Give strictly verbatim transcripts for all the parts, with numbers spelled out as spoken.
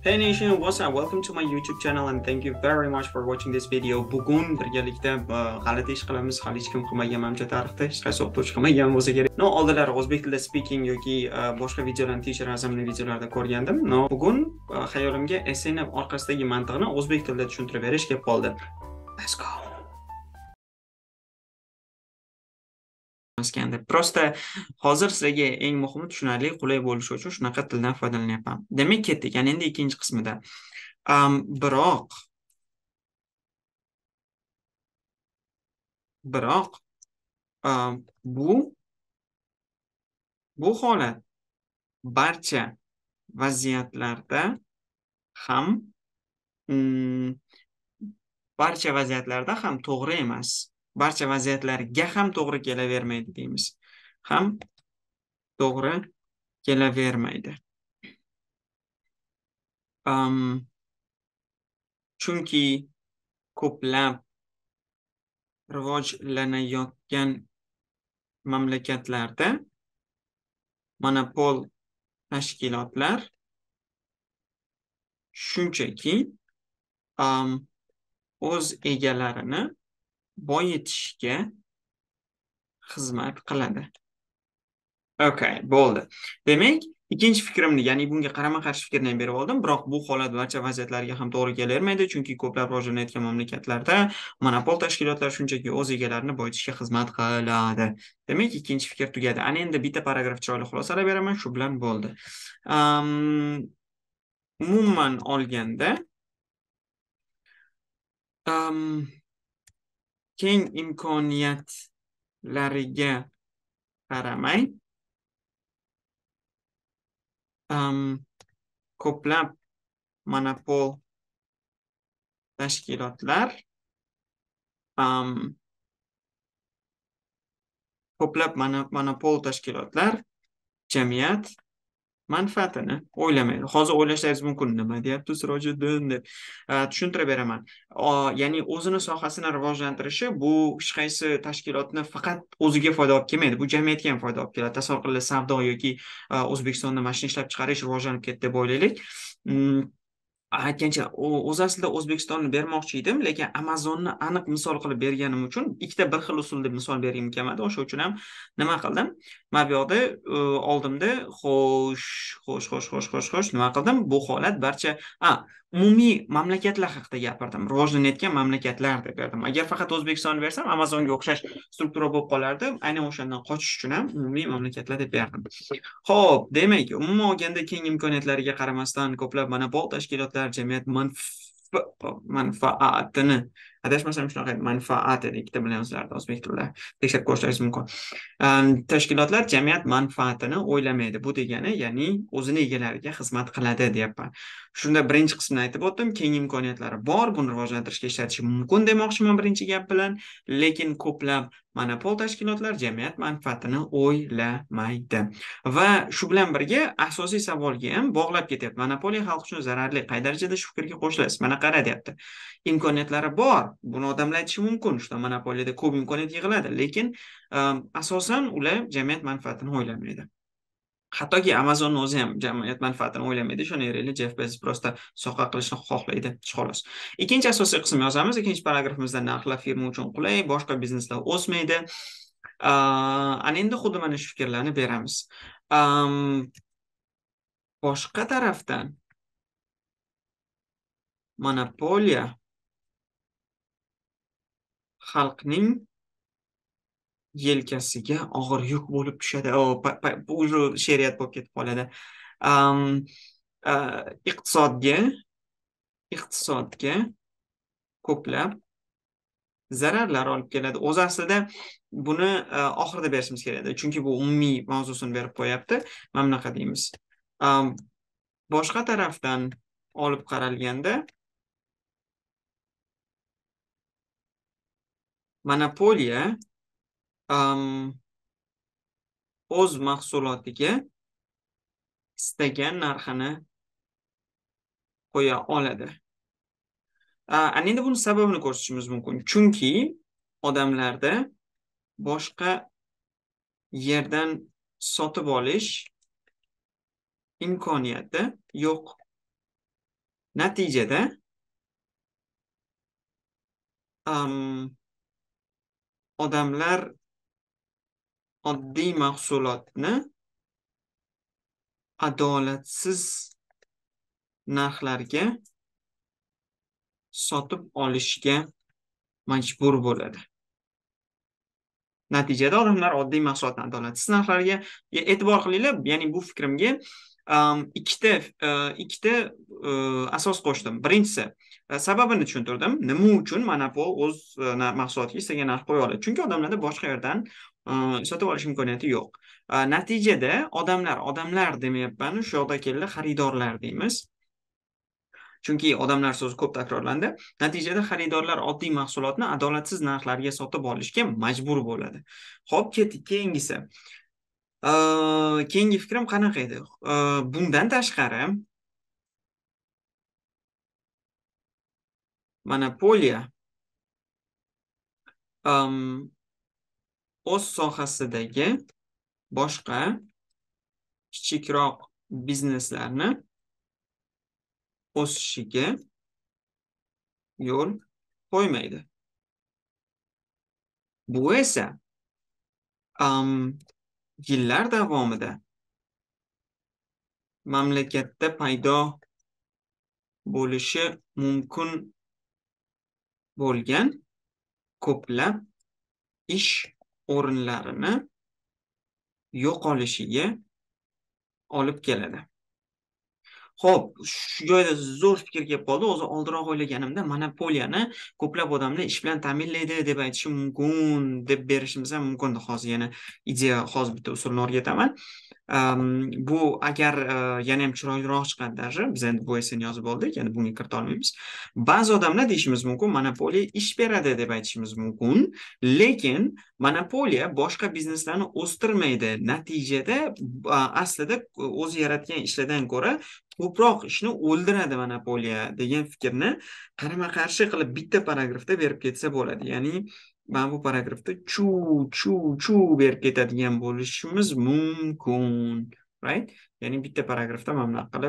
Hey Nation, what's up? Welcome to my YouTube channel and thank you very much for watching this video. Bugun birgalikda g'alati ish qilamiz. Hali hech kim qilmagan manimcha tarixda hech qaysi o'qituvchi qilmagan bo'lsa kerak. No, oldinlari o'zbek tilida speaking yoki boshqa videolarni teacher azamli videolarda ko'rgandim. No, bugun xayolimga essayni orqasidagi mantiqni o'zbek tilida tushuntirib berish kelib qoldi. Let's go. Prosta hozir sizlarga eng muhimi tushunarli, qulay bo'lishi uchun shunaqa tildan foydalanyapman. Demak, ketdik. Yana endi ikkinchi qismida. Um, biroq biroq um, bu bu holat barcha vaziyatlarda ham um, barcha vaziyatlarda ham to'g'ri emas. Barcha vaziyatlarga ham to'g'ri kelavermaydi deymiz. Ham to'g'ri kelavermaydi. Um, chunki ko'plab rivojlanayotgan mamlakatlarda monopol tashkilotlar shunchaki um, o'z egalarini boyitishga xizmat qiladi. Okay, bo'ldi. Demak, ikkinchi fikrimni, ya'ni bunga qarama-qarshi fikrni ham berib oldim, biroq bu holat barcha vaziyatlarga ham to'g'ri kelavermaydi, chunki ko'plab rivojlanayotgan mamlakatlarda monopol tashkilotlar shunchaki o'z egalarini boyitishga xizmat qiladi. Demak, ikkinchi fikr tugadi. Ana endi bitta paragraf chiroyli xulosalar beraman, shu bilan bo'ldi. Um, umuman olganda, um, keng imkoniyatlariga qaramay, um, ko'plab monopol tashkilotlar um, ko'plab monopol tashkilotlar jamiyat manfaatini o'ylamaydi. Hozir o'ylashingiz mumkin, nima deyapti Sirojiddin deb tushuntirib beraman. Ya'ni o'zini sohasini rivojlantirishi bu hech qaysi tashkilotni faqat o'ziga foyda olib kelmaydi, bu jamiyatga ham foyda olib keladi. Tasavvur qiling, savdo yoki O'zbekistonda mashina ishlab chiqarish rivojlanib ketdi deb o'ylaylik. Aytgancha, o'z aslida O'zbekistonni bermoqchi edim, lekin Amazonni aniq misol qilib berganim uchun ikkita bir xil usul deb misol bergim kelmadi. O'sha uchun ham nima qildim? Mana bu yoqda oldimda xo'sh, xo'sh, xo'sh, xo'sh, xo'sh, xo'sh nima qildim? Bu holat barcha, a, umumiy mamlakatlar haqida gapirdim. Rivojlanayotgan mamlakatlar deb berdim. Agar faqat O'zbekistonni bersam, Amazonga o'xshash struktura bo'lib qolardi. Aynan o'shandan qochish uchun ham umumiy mamlakatlar deb berdim. Xo'p, demak, umuman olganda keng imkoniyatlariga qaramasdan ko'plab monopol tashkilotlar jamiyat manfaatini, adashmasam shunaqa manfaat edi, ikkita bilan yoziladi o'zbek tilida. Tekshirib ko'rishingiz mumkin. Tashkilotlar jamiyat manfaatini o'ylamaydi. Bu degani, ya'ni o'zini egalariga xizmat qiladi deyapman. Shunda birinchi qismini aytib o'tdim, keng imkoniyatlari bor, buni rivojlantirishga ishlatish mumkin demoqchiman birinchi gap bilan, lekin ko'plab monopol tashkilotlar jamiyat manfaatini o'ylamaydi. Va shu bilan birga asosiy savolga ham bog'lab ketyapti. Monopoliya xalq uchun zararli. Qay darajada shu fikrga qo'shilasiz? Mana qara deyapti. Imkoniyatlari bor. Buni odamlar aytishi mumkin. Shunda monopoliyada ko'p imkoniyat yig'iladi, lekin um, asosan ular jamiyat manfaatini o'ylamaydi. Hattoki Amazon o'zi ham jamiyat manfaatini o'ylamaydi. Ishonavering, Jeff Bezos prosta soha qilishni xohlaydi, xolos. Ikkinchi asosiy qism yozamiz. Ikkinchi paragrafimizda narxlar firma uchun qulay, boshqa bizneslar o'smaydi. Ana endi xuddi mana shu fikrlarni beramiz. Um, boshqa tarafdan monopoliya xalqning yelkasiga og'ir yuk bo'lib tushadi. Bu she'riyat bo'lib ketib qoladi. Um, uh, iqtisodga iqtisodga ko'plab zararlar olib keladi. O'z aslida buni uh, oxirida berishimiz kerak edi, chunki bu umumiy mavzusini berib qo'yapti. Mana bunaqa deymiz. Um, boshqa tarafdan olib qaralganda monopoliya um, o'z mahsulotiga istagan narxini qo'ya oladi. Ana endi buni sababini ko'rsatishimiz mumkin. Chunki odamlarda boshqa yerdan sotib olish imkoniyati yo'q. Natijada am, odamlar oddiy mahsulotni adolatsiz narxlarga sotib olishga majbur bo'ladi. Natijada odamlar oddiy mahsulotni adolatsiz narxlarga e, e'tibor qilinglar, ya'ni bu fikrimga um, ikkita uh, ikkita uh, asos qo'shdim. Birinchisi, uh, sababini tushuntirdim. Nima uchun monopol o'z uh, mahsulotiga istagan narx qo'ya oladi? Chunki odamlarda boshqa yerdan uh, sotib olish imkoniyati yo'q. Uh, natijada odamlar, odamlar demayapman, shu yoqda keldi xaridorlar deymiz. Chunki odamlar so'zi ko'p takrorlandi. Natijada xaridorlar oddiy mahsulotni adolatsiz narxlarga sotib olishga majbur bo'ladi. Xo'p, ketdik keyingisi. Uh, keyingi fikrim qanaqa edi? Uh, bundan tashqari, monopoliya um, o'z sohasidagi boshqa kichikroq bizneslarni o'sishiga yo'l qo'ymaydi. Bu esa um, yillar davomida mamlakatda paydo bo'lishi mumkin bo'lgan ko'plab ish o'rinlarini yo'qolishiga olib keladi. Xo'p, shu joyda zo'r fikr kelib qoldi. O'zi oldinroq o'ylaganimda monopoliyani ko'plab odamlar ish bilan ta'minlaydi deb aytishim mumkin, deb berishimiz ham mumkin. Hozir yana ideya, hozir bitta usulni o'rgataman. Um, bu agar uh, yana ham chiroyliroq chiqadi даже, biz endi bu esini yozib oldik, ya'ni bunga kirita olmaymiz. Ba'zi odamlar deyishimiz mumkin, monopoliya ish beradi deb aytishimiz mumkin, lekin monopoliya boshqa bizneslarni o'stirmaydi. Natijada uh, aslida o'zi yaratgan ishlardan ko'ra ko'proq ishni o'ldiradi monopoliya degan fikrni qarama-qarshi qilib bitta paragrafda berib ketsa bo'ladi. Ya'ni mana bu paragrafda chu chu chu berib ketadigan bo'lishimiz mumkin, right? Ya'ni bitta paragrafda mana bunaqa qilib,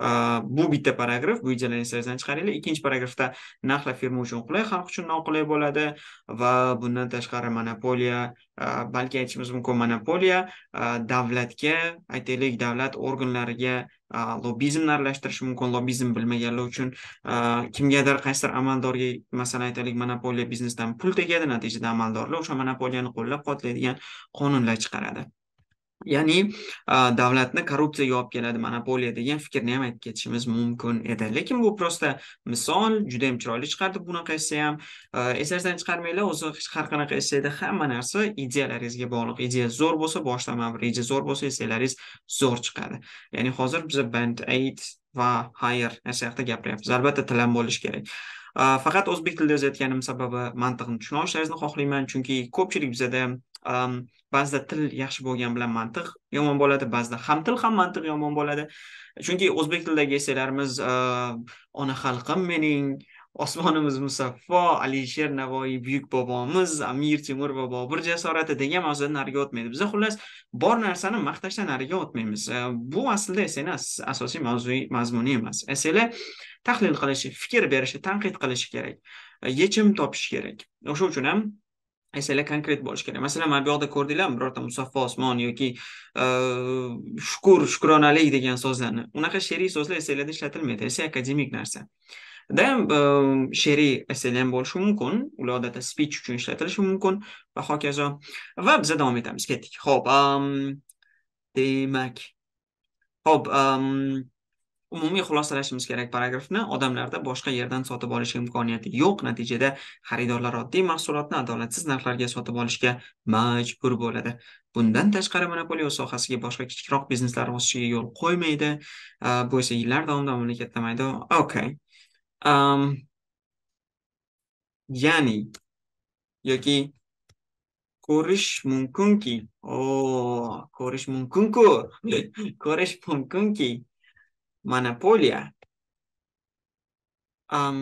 bu bitta paragraf, bu ijaralarni esingizdan chiqaringlar. Ikkinchi paragrafda narxlar firma uchun qulay, xalq uchun noqulay bo'ladi va bundan tashqari monopoliya, balki aytishimiz mumkin, monopoliya davlatga, aytaylik, davlat organlariga lobbizmni aralashtirishi mumkin. Lobbizm bilmaganlar uchun kimgadir, qaysidir amaldorga, masalan aytaylik, monopoliya biznesdan pul tegadi, natijada amaldorlar o'sha monopoliyani qo'llab-quvvatlaydigan qonunlar chiqaradi. Ya'ni davlatni korrupsiyaga olib keladi monopoliya degan fikrni ham aytib ketishimiz mumkin edi. Lekin bu prosta misol, juda ham chiroyli chiqardi bunaqa esa ham. Esingizdan chiqarmanglar, o'zi har qanaqa esseda hamma narsa ideyalaringizga bog'liq. Ideya zo'r bo'lsa, boshlama, reja zo'r bo'lsa, essalaringiz zo'r chiqadi. Ya'ni hozir biz band eight va higher narsalarda gapiryapmiz. Albatta til ham bo'lishi kerak. Faqat o'zbek tilida yozayotganim sababi mantiqni tushuna olishlaringizni xohlayman, chunki ko'pchilik bizada um, ba'zida til yaxshi bo'lgan bilan mantiq yomon bo'ladi, ba'zida ham til ham mantiq yomon bo'ladi. Chunki o'zbek tilidagi esselarimiz uh, ona xalqim mening, osmonimiz musaffo, Alisher Navoiy buyuk bobomiz, Amir Temur va Bobur jasorati degan mavzudan nariga o'tmaydi. Biz xullas bor narsani maqtashdan nariga o'tmaymiz. Uh, bu aslida esseni asosiy mavzuy mazmuni emas. Esselar tahlil qilishi, fikr berishi, tanqid qilishi kerak, yechim topish kerak. O'sha uchun ham esselar konkret bo'lish kerak. Masalan, mana bu yoqda ko'rdinglarmi, birorta musaffo osmon yoki shukur, shukronalik degan so'zlarni. Unaqa she'riy so'zlar esselarda ishlatilmaydi. Esse akademik narsa. Da she'riy esselar ham bo'lishi mumkin, ular odatda speech uchun ishlatilishi mumkin va hokazo. Va biz davom etamiz. Ketdik. Xo'p, demak. Xo'p, umumiy xulosalashimiz kerak paragrafni. Odamlarda boshqa yerdan sotib olish imkoniyati yo'q. Natijada xaridorlar oddiy mahsulotni adolatsiz narxlarga sotib olishga majbur bo'ladi. Bundan tashqari monopoliya sohasiga boshqa kichikroq bizneslar o'sishiga yo'l qo'ymaydi. Bu esa yillar davomida mamlakatda mayda. Okay. Um, ya'ni yoki ko'rish mumkinki, o, ko'rish mumkin-ku. Ko'rish mumkinki monopoliya um,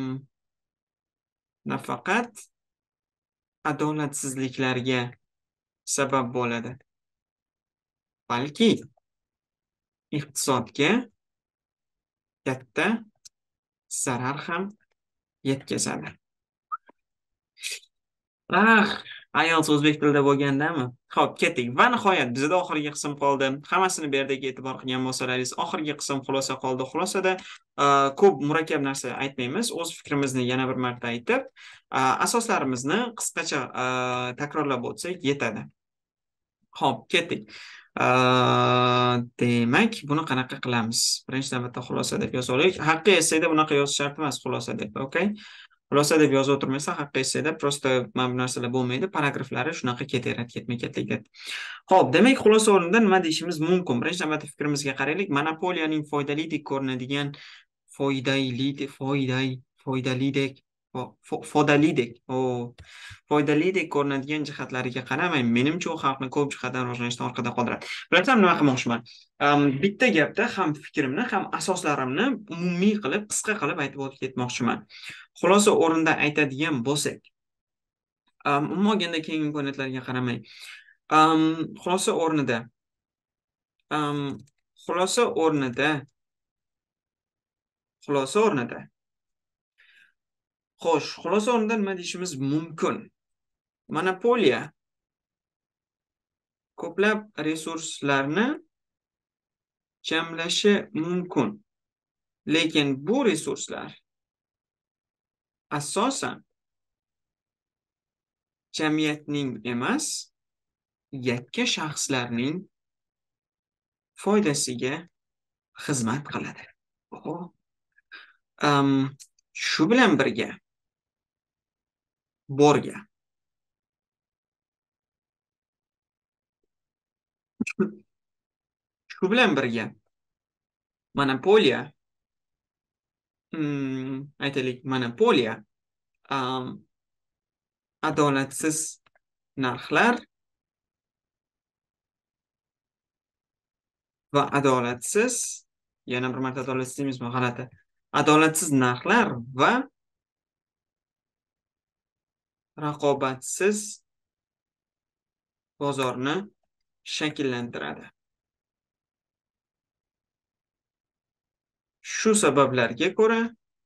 nafaqat adolatsizliklarga sabab bo'ladi, balki iqtisodga katta zarar ham yetkazadi. Ah, ayol o'zbek tilida bo'lgandami? Xo'p, ketdik. Va nihoyat bizda oxirgi qism qoldi. Hammasini bu yerdagi e'tibor qilgan bo'lsalaringiz, oxirgi qism xulosa qoldi. Xulosada ko'p murakkab narsa aytmaymiz. O'z fikrimizni yana bir marta aytib, asoslarimizni qisqacha takrorlab o'tsak yetadi. Xo'p, ketdik. Demak, buni qanaqa qilamiz? Birinchi navbatda xulosa deb yozaylik. Haqiqiy esseda bunaqa yozish shart emas, xulosa deb, okay? Xulosa deb yozib o'tirmasa, haqiqiy esseda prosta mana bu narsalar bo'lmaydi, paragraflari shunaqa ketaveradi, ketma-ketlikda. Xo'p, demak, xulosa o'rnida nima deyishimiz mumkin? Birinchi navbatda fikrimizga qaraylik. Monopoliyaning foydali deb ko'rinadigan foydali, foyday, foydalidek foydalidek o foydalidek ko'rinadigan jihatlariga qaramay, menimcha u xalqni ko'p jihatdan rivojlanishdan orqada qoldiradi. Bilasizmi nima qilmoqchiman? Bitta gapda ham fikrimni, ham asoslarimni umumiy qilib, qisqa qilib aytib o'tib ketmoqchiman. Xulosa o'rnida aytadigan bo'lsak, umuman olganda keng imkoniyatlarga qaramay, xulosa o'rnida xulosa o'rnida xulosa o'rnida Xo'sh, xulosa o'rnida nima deyishimiz mumkin? Monopoliya ko'plab resurslarni jamlashi mumkin. Lekin bu resurslar asosan jamiyatning emas, yakka shaxslarning foydasiga xizmat qiladi. Shu bilan birga borga shu bilan birga monopoliya aytaylik, monopoliya adolatsiz narxlar va adolatsiz, yana bir marta adolatsiz deymizmi, g'alati. Adolatsiz narxlar va raqobatsiz bozorni shakllantiradi. Shu sabablarga ko'ra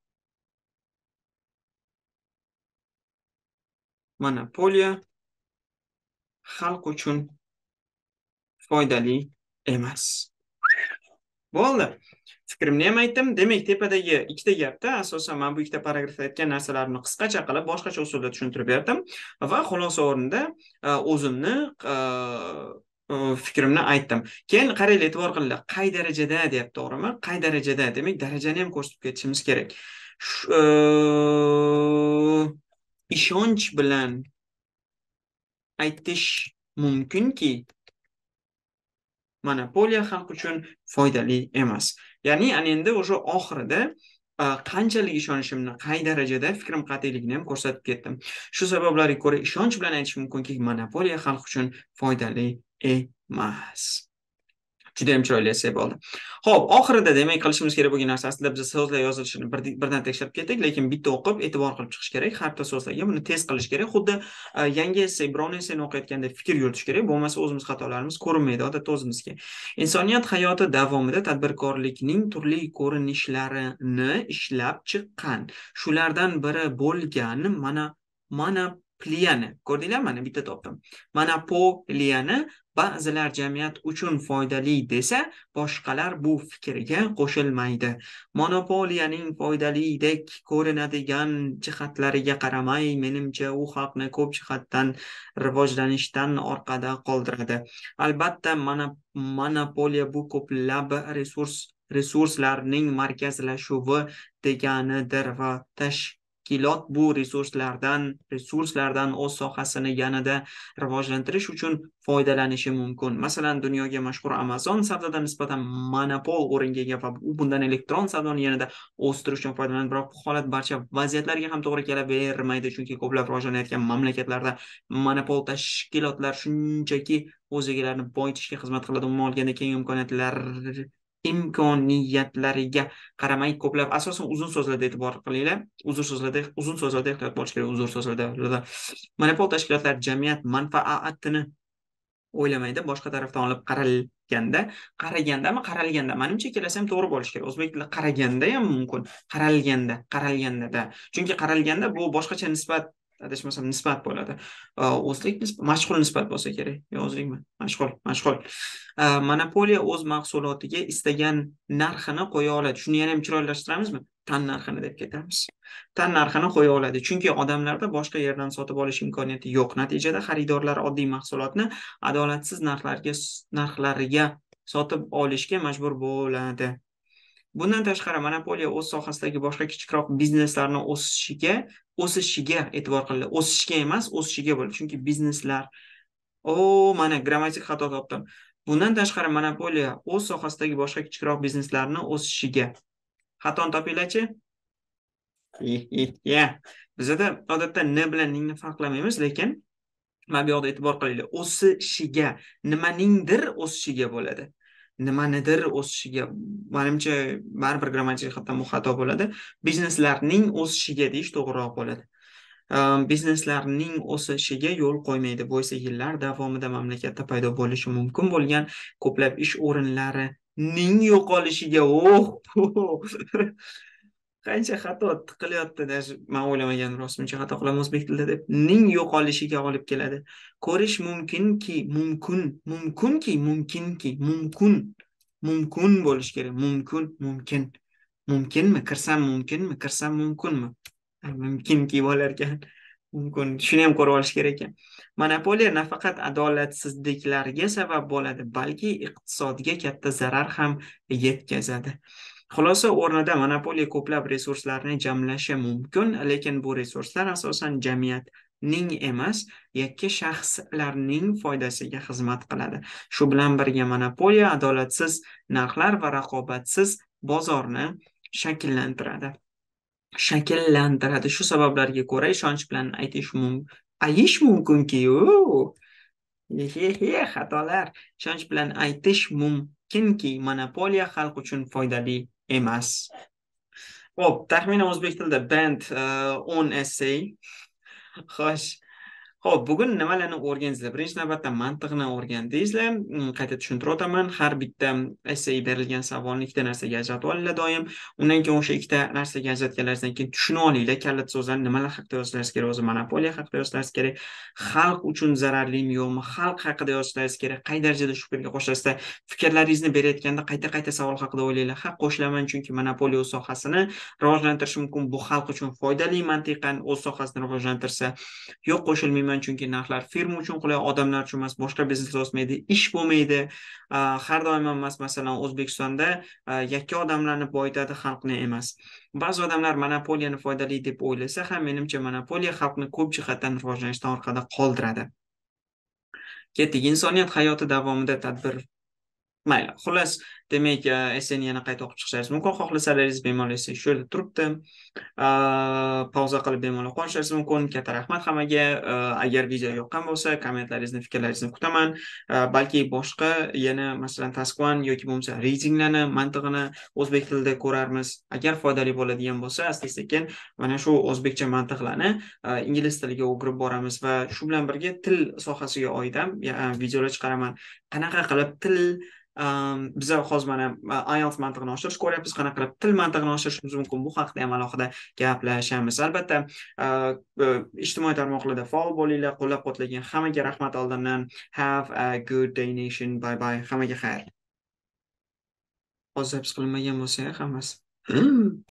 monopoliya xalq uchun foydali emas. Bo'ldi. Fikrimni ham aytdim. Demak, tepadagi ikkita gapda asosan men bu ikkita paragrafda aytgan narsalarimni qisqacha qilib, boshqacha usulda tushuntirib berdim va xulosa o'rnida o'zimni fikrimni aytdim. Keyin qaranglar, e'tibor qilinglar. Qay darajada deyapti, to'g'rimi? Qay darajada? Demak, darajani ham ko'rsatib ketishimiz kerak. Ishonch bilan aytish mumkinki, monopoliya xalq uchun foydali emas. Ya'ni, ana endi o'sha oxirida qanchalik ishonishimni, qay darajada fikrim qat'iyligini ham ko'rsatib ketdim. Shu sabablarga ko'ra ishonch bilan aytish mumkinki, monopoliya xalq uchun foydali emas. Juda ham chiroyli essay bo'ldi. Xo'p, oxirida demak qilishimiz kerak bo'lgan narsa, aslida biz so'zlar yozilishini birdan tekshirib ketdik, lekin bitta o'qib e'tibor qilib chiqish kerak. Har bitta so'zlarga buni test qilish kerak. Xuddi yangi essay, biron essayni o'qiyotganda fikr yuritish kerak, bo'lmasa o'zimiz xatolarimiz ko'rinmaydi odatda o'zimizga. Insoniyat hayoti davomida tadbirkorlikning turli ko'rinishlarini ishlab chiqqan. Shulardan biri bo'lgan mana monopoliyani, ko'rdinglarmi? Mana bitta topdim. Monopoliyani ba'zilar jamiyat uchun foydali desa, boshqalar bu fikrga qo'shilmaydi. Monopoliyaning foydalidek ko'rinadigan jihatlariga qaramay, menimcha u xalqni ko'p jihatdan rivojlanishdan orqada qoldiradi. Albatta, monopoliya bu ko'plab resurs resurslarning markazlashuvi deganidir va tashkilot bu resurslardan resurslardan o'z sohasini yanada rivojlantirish uchun foydalanishi mumkin. Masalan, dunyoga mashhur Amazon savdoda nisbatan monopol o'ringa ega va u bundan elektron savdoni yanada o'stirish uchun foydalanadi. Biroq bu holat barcha vaziyatlarga ham to'g'ri kelavermaydi, chunki ko'plab rivojlanayotgan mamlakatlarda monopol tashkilotlar shunchaki o'z egalarini boyitishga xizmat qiladi. Umuman olganda keng imkoniyatlar imkoniyatlariga qaramay ko'plab, asosan uzun so'zlarda e'tibor qilinglar. Uzun so'zlarda uzun so'zlarda ehtiyot bo'lish kerak. Uzun so'zlarda monopol tashkilotlar jamiyat manfaatini o'ylamaydi, boshqa tarafdan olib qaral ganda, qaragandami, qaralganda. Menimcha ikkalasi ham to'g'ri bo'lishi kerak. O'zbek tilida qaraganda ham mumkin, qaralganda, qaralganda-da. Chunki qaralganda bu boshqacha nisbat, adashmasam nisbat bo'ladi. O'zlik nisbat, mashhur nisbat bo'lsa kerak. Yo, o'zlikmi? Mashhur, mashhur. Monopoliya o'z mahsulotiga istagan narxini qo'ya oladi. Shuni yana ham chiroylashtiramizmi? Tan narxini deb ketamiz. Tan narxini qo'ya oladi. Chunki odamlarda boshqa yerdan sotib olish imkoniyati yo'q. Natijada xaridorlar oddiy mahsulotni adolatsiz narxlarga narxlariga sotib olishga majbur bo'ladi. Bundan tashqari, monopoliya o'z sohasidagi boshqa kichikroq bizneslarni o'sishiga, o'sishiga e'tibor qiladi. O'sishiga emas, o'sishiga bo'ladi. Chunki bizneslar O, mana grammatik xato topdim. Bundan tashqari, monopoliya o'z sohasidagi boshqa kichikroq bizneslarni o'sishiga. Xatoni topinglar-chi? Ya, bizda odatda n bilan ningni farqlamaymiz, lekin mana bu yoqda e'tibor qilinglar. O'sishiga, nimaningdir o'sishiga bo'ladi. Nimanidir o'sishiga. Menimcha baribir grammatik xatdan bu xato bo'ladi. Bizneslarning o'sishiga deyish to'g'riroq bo'ladi. Bizneslarning o'sishiga yo'l qo'ymaydi. Bu esa yillar davomida mamlakatda paydo bo'lishi mumkin bo'lgan ko'plab ish o'rinlarining yo'qolishiga. Oh! Qancha xato qilyapti, men o'ylamagandim rostmancha xato qilaman o'zbek tilida deb. Ning yo'qolishiga olib keladi. Ko'rish mumkinki, mumkin, mumkinki, mumkinki, mumkin, mumkin bo'lish kerak. Mumkin, mumkin. Mumkinmi? Kirsam mumkinmi? Kirsam mumkinmi? Mumkinki bo'lar ekan. Mumkin. Shuni ham ko'rib olish kerak ekan. Monopoliya nafaqat adolatsizliklarga sabab bo'ladi, balki iqtisodga katta zarar ham yetkazadi. Xulosa o'rnida monopoliya ko'plab resurslarni jamlashi mumkin, lekin bu resurslar asosan jamiyatning emas, yakka shaxslarning foydasiga xizmat qiladi. Shu bilan birga monopoliya adolatsiz narxlar va raqobatsiz bozorni shakllantiradi. shakllantiradi. Shu sabablarga ko'ra ishonch bilan aytish mumkin. Ayish mumkinki, He-he, xatolar. Ishonch bilan aytish mumkinki, monopoliya xalq uchun foydali emas. Xo'p, taxminan o'zbek tilida band on essay. Xo'sh. Xo'p, bugun nimalarni o'rgandingizlar? Birinchi navbatda mantiqni o'rgandingizlar. Qayta tushuntirib o'taman. Har bitta essay berilgan savolni ikkita narsaga ajratib olinglar doim. Undan keyin o'sha ikkita narsaga ajratganlaringizdan keyin tushunib olinglar kalit so'zlarni nimalar haqida yozishlaringiz kerak, o'zi monopoliya haqida yozishlaringiz kerak, xalq uchun zararlimi yo'qmi, xalq haqida yozishlaringiz kerak, qay darajada shu fikrga qo'shilasizda, fikrlaringizni berayotganda qayta-qayta savol haqida o'ylanglar. Ha, qo'shilaman, chunki monopoliya o'z sohasini rivojlantirishi mumkin. Bu xalq uchun foydali mantiqan o'z sohasini rivojlantirsa. Yo'q, qo'shilmayman, chunki narxlar firma uchun qulay, odamlar uchun emas, boshqa biznes o'smaydi, ish bo'lmaydi. Har doim emas, masalan, O'zbekistonda yakka odamlarni boyitadi, xalqni emas. Ba'zi odamlar monopoliyani foydali deb o'ylasa ham, menimcha monopoliya xalqni ko'p jihatdan rivojlanishdan orqada qoldiradi. Ketdik. Insoniyat hayoti davomida tadbir mayli. Xullas, demak, essayni yana qayta o'qib chiqishingiz mumkin. Xohlasalaringiz bemalol essay shu yerda turibdi. Pauza qilib bemalol qo'shishingiz mumkin. Katta rahmat hammaga. Agar video yoqqan bo'lsa, kommentlaringizni, fikrlaringizni kutaman. Balki boshqa yana masalan task one yoki bo'lmasa readinglarni, mantig'ini o'zbek tilida ko'rarmiz. Agar foydali bo'ladigan bo'lsa, asta-sekin mana shu o'zbekcha mantiqlarni ingliz tiliga o'girib boramiz va shu bilan birga til sohasiga oid ham videolar chiqaraman. Qanaqa qilib til biza hozir mana I E L T S mantig'ini oshirish ko'ryapmiz, qanaqa qilib til mantig'ini oshirishimiz mumkin, bu haqida ham alohida gaplashamiz. Albatta, ijtimoiy tarmoqlarda faol bo'linglar. Qo'llab-quvvatlagan hammaga rahmat oldindan. Have a good day nation. Bye bye. Hammaga xayr. Hozir qilinmagan bo'lsa hammasi